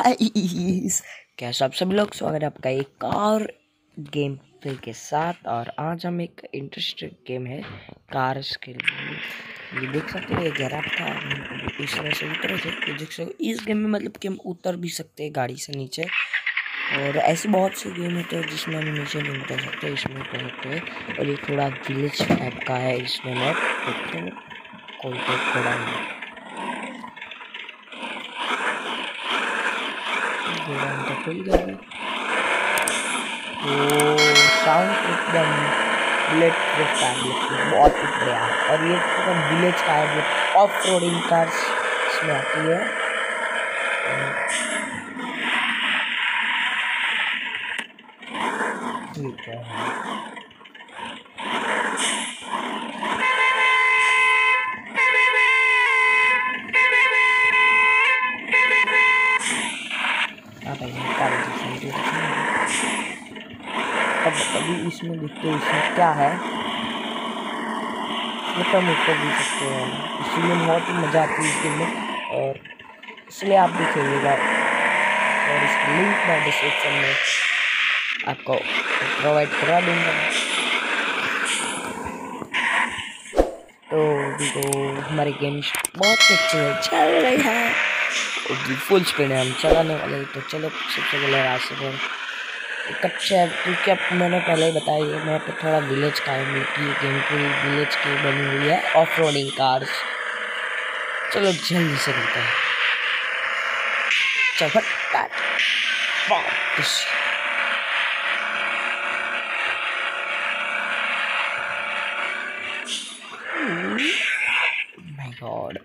Guys, कैसे आप सभी लोग, स्वागत है आपका एक और गेम प्ले के साथ। और आज हम एक इंटरेस्टिंग गेम है कार्स के लिए। ये देख सकते हैं, ये गैराज था, इस तरह से उतरे थे। तो देख सकते इस गेम में मतलब कि हम उतर भी सकते हैं गाड़ी से नीचे। और ऐसी बहुत सी गेम होते हैं जिसमें हम नीचे नहीं उतर सकते, इसमें उतर सकते हैं। और ये थोड़ा विलेज टाइप का है इसमें मैप। तो कोई थोड़ा खुल गया है। तो साउंड एकदम बुलेट प्रूफ का बहुत ही बढ़िया है। और ये एकदम विलेज का है, जो ऑफ रोडिंग कार्स इसमें आती है। ठीक है, अब अभी इसमें देखते हैं इसमें क्या है। हम ऊपर भी सकते हैं, इसलिए बहुत ही मज़ा आती है इस गेम में। और इसलिए आप भी खेलिएगा। और इसकी लिंक मैं डिस्क्रिप्शन में आपको प्रोवाइड करा दूँगा। तो हमारी गेम बहुत अच्छी है, चल रही है, फुल स्पीड है, हम चलाने वाले। तो चलो सबसे पहले रास्ते पर कच्चा है, क्योंकि अब मैंने पहले ही बताया ये मैं पे थोड़ा विलेज का है, ये गेम पूरी विलेज की बनी हुई है, ऑफ रोडिंग कार्स। चलो जल्दी से करते हैं। चल माय गॉड,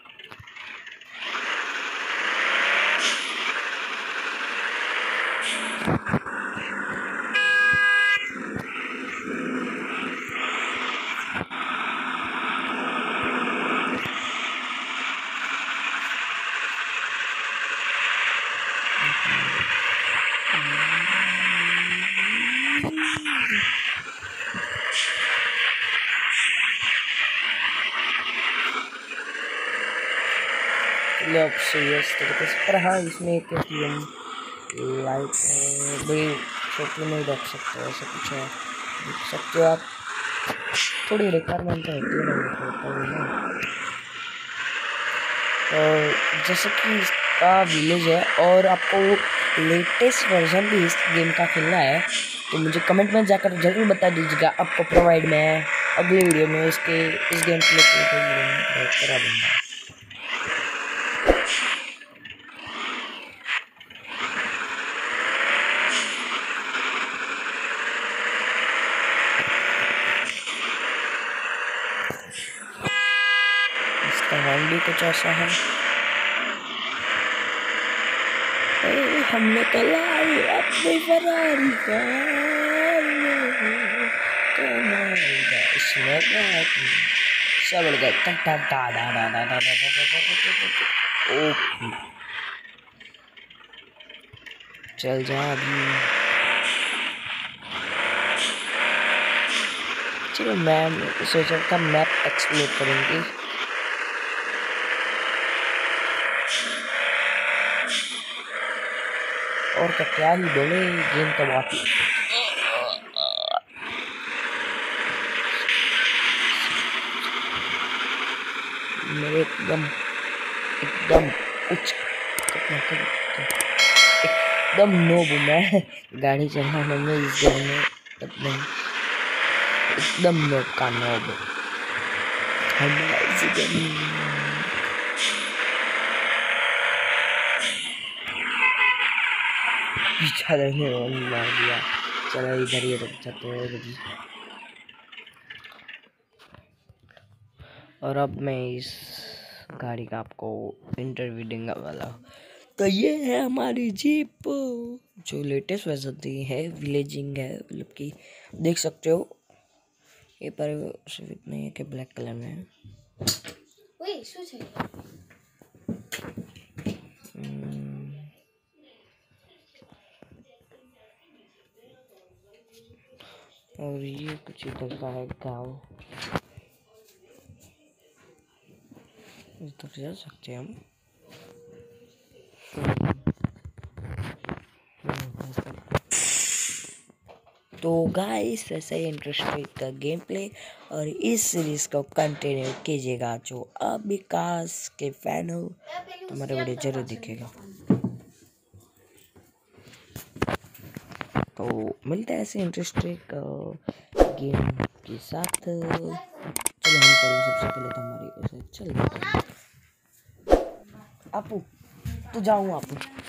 सीरियस तरीके से। पर हाँ, इसमें एक लाइट बड़ी छोटी नहीं रख सकते, ऐसा कुछ है, देख सकते हो आप। थोड़ी रिक्वायरमेंट तो होती है ना। तो जैसे कि इसका विलेज है और आपको लेटेस्ट वर्जन भी इस गेम का खेलना है, तो मुझे कमेंट में जाकर ज़रूर बता दीजिएगा। आपको प्रोवाइड मैं अगले वीडियो में इस गेम प्ले करा दूँगा। हॉर्न भी कुछ ऐसा है। हमने कलाई अपनी फरारी चल जा अभी। चलो मैं सोच रहा था मैप एक्सप्लोर करेंगे। और तो क्या ही बोले, गेम तो बहुत ही मेरे एकदम कुछ एकदम नोब मैं गाड़ी चलाने में इस गेम में, एकदम नोब का नोब। पीछा रहने मार दिया। चलो इधर ही रुक जाते हैं अभी। और अब मैं इस गाड़ी का आपको इंटरव्यू देने वाला हूँ। तो ये है हमारी जीप, जो लेटेस्ट वर्जन दी है, विलेजिंग है, मतलब कि देख सकते हो। ये पर सिर्फ इतना ही है कि ब्लैक कलर में है। और ये कुछ इधर का है गाँव, इधर जा सकते हैं हम। तो गाइस वैसे ही इंटरेस्टिंग गेम प्ले और इस सीरीज को कंटिन्यू कीजिएगा। जो अब विकास के फैन हो तुम्हारे वीडियो जरूर दिखेगा। तो मिलते हैं ऐसे इंटरेस्टिंग गेम के साथ। चलो हम पहले सबसे पहले तो हमारी उसे चल आपू तो जाऊँ आपू।